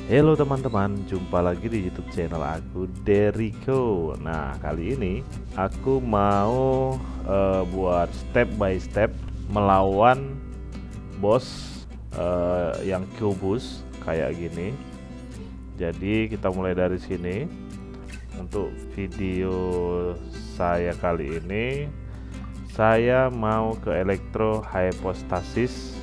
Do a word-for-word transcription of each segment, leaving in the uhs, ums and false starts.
Halo teman-teman, jumpa lagi di YouTube channel aku, Deriko. Nah, kali ini aku mau uh, buat step by step melawan bos uh, yang kubus kayak gini. Jadi kita mulai dari sini. Untuk video saya kali ini, saya mau ke elektro hypostasis.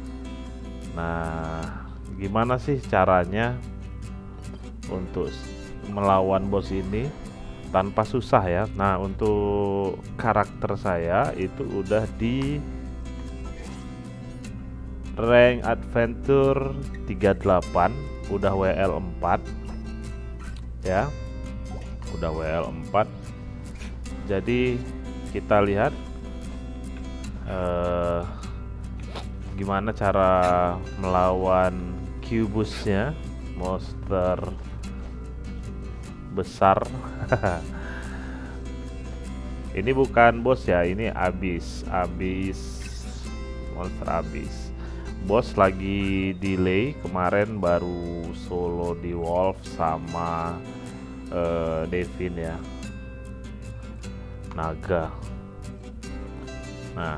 Nah, gimana sih caranya untuk melawan bos ini tanpa susah ya? Nah, untuk karakter saya itu udah di rank adventure tiga puluh delapan, udah W L empat ya, udah W L empat. Jadi kita lihat eh, gimana cara melawan kubusnya, monster besar. Ini bukan bos ya, ini abis, abis, monster abis. Bos lagi delay, kemarin baru solo di Wolf sama uh, Devin ya, naga. Nah,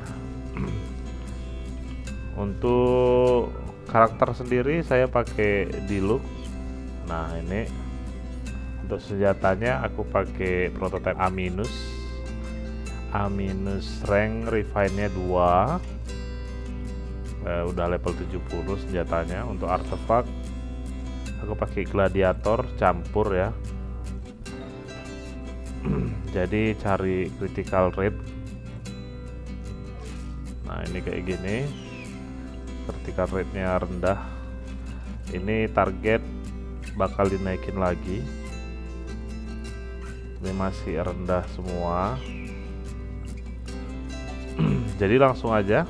untuk karakter sendiri saya pakai Diluc. Nah, ini untuk senjatanya aku pakai prototype A minus. A minus rank refine nya dua. Eh, udah level tujuh puluh senjatanya. Untuk artefak aku pakai gladiator campur ya. Jadi cari critical rate. Nah, ini kayak gini. Vertical rate-nya rendah. Ini target bakal dinaikin lagi. Ini masih rendah semua. Jadi langsung aja.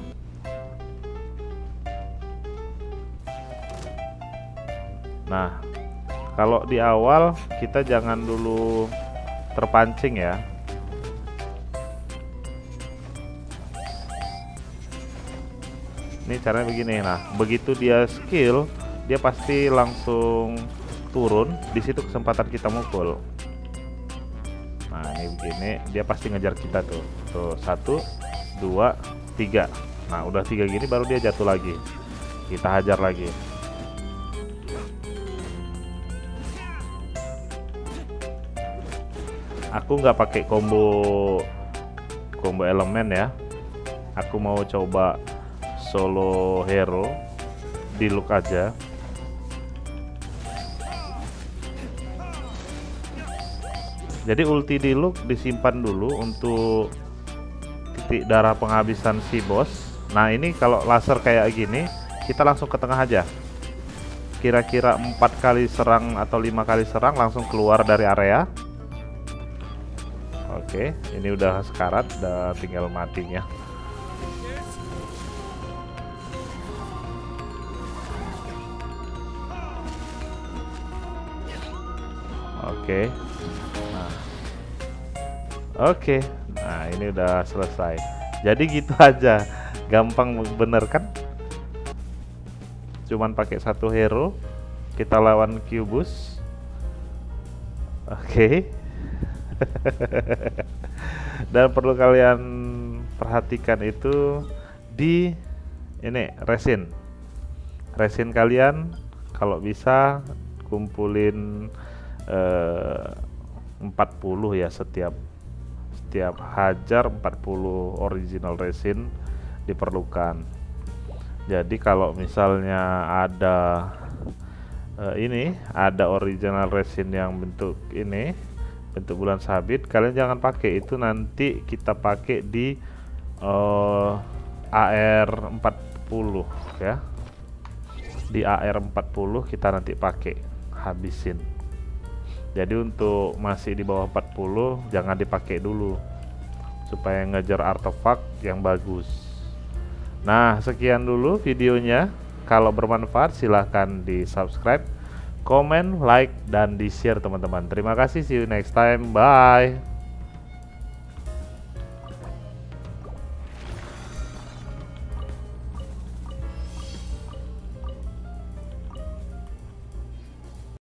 Nah, kalau di awal kita jangan dulu terpancing ya. Ini caranya begini. Nah, begitu dia skill, dia pasti langsung turun. Di situ kesempatan kita mukul. Nah, ini begini, dia pasti ngejar kita tuh. Tuh, satu, dua, tiga. Nah, udah tiga gini baru dia jatuh lagi. Kita hajar lagi. Aku nggak pakai combo combo elemen ya. Aku mau coba solo hero Diluc aja. Jadi ulti Diluc disimpan dulu untuk titik darah penghabisan si bos. Nah, ini kalau laser kayak gini kita langsung ke tengah aja. Kira-kira empat kali serang atau lima kali serang langsung keluar dari area. Oke, ini udah sekarat, udah tinggal matinya. Oke, nah, oke, nah ini udah selesai. Jadi gitu aja, gampang bener kan? Cuman pakai satu hero, kita lawan kubus. Oke. Dan perlu kalian perhatikan itu di ini resin, resin kalian kalau bisa kumpulin Eh, empat puluh ya, setiap setiap hajar empat puluh original resin diperlukan. Jadi kalau misalnya ada eh, ini ada original resin yang bentuk ini, bentuk bulan sabit, kalian jangan pakai itu, nanti kita pakai di eh, A R empat puluh ya. Di A R empat puluh kita nanti pakai, habisin. Jadi untuk masih di bawah empat puluh jangan dipakai dulu, supaya ngejar artefak yang bagus. Nah, sekian dulu videonya. Kalau bermanfaat silahkan di subscribe, komen, like, dan di share teman-teman. Terima kasih, see you next time, bye.